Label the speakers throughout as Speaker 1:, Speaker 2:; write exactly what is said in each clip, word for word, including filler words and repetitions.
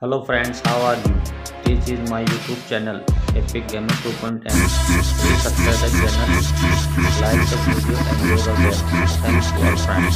Speaker 1: Hello friends, how are you? This is my YouTube channel Epic Gamer two point M. Please subscribe the channel, like the video and share the bell. Thanks to our friends.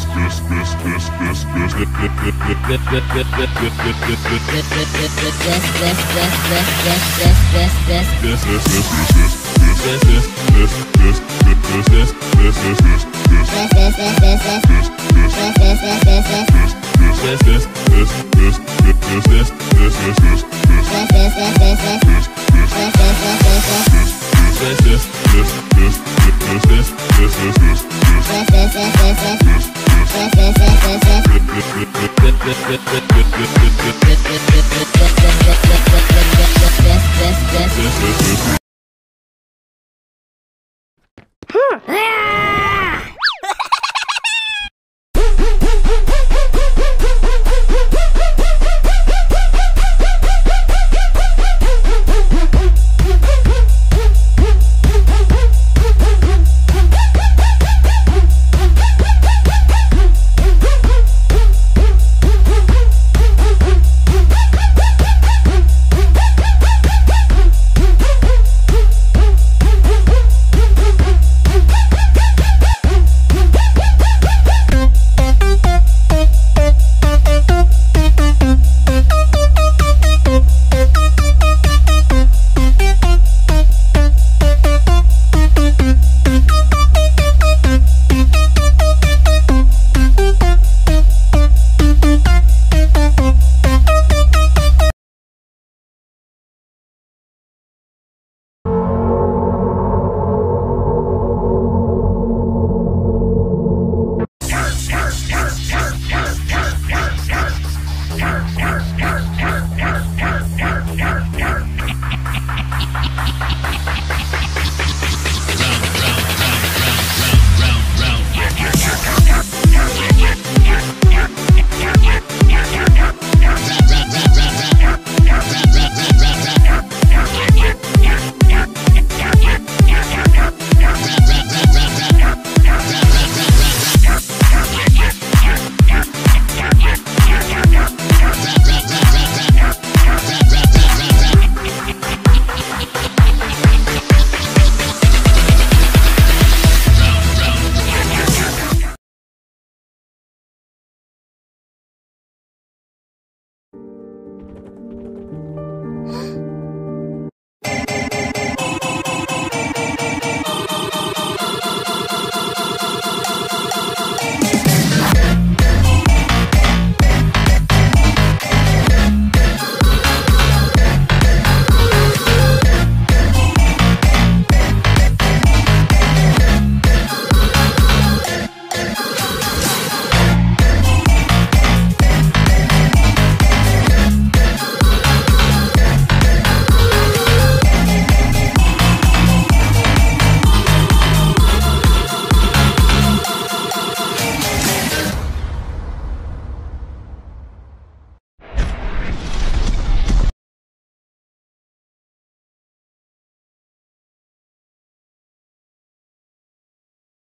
Speaker 2: Arr, arr, arr, arr, arr, arr, arr, arr, arr, arr.